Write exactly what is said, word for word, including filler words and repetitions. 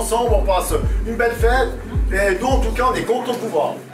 ensemble, on passe une belle fête. Et nous, en tout cas, on est content de vous voir.